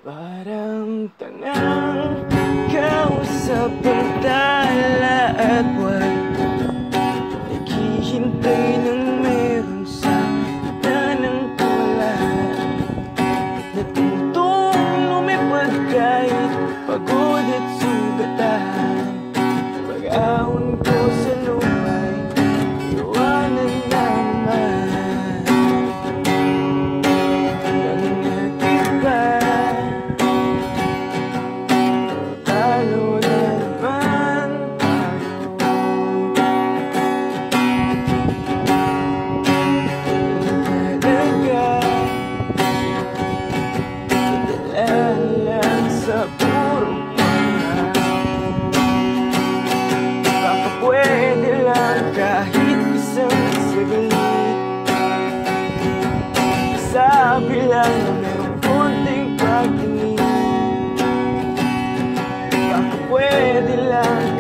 Parang tangang kausap ang tala at buwan, naghihintay ng meron sa gitna ng tulan. Natutong lumipad kahit pagod at sugatan. Pag-ahon ko sa lumay, iwanan na naman ng nag-iba. Talo na naman tayo. Talaga lang sa puro pangarap. Baka pwede lang kahit isang saglit. Sabi lang na merong konting pagtingin. Baka pwede lang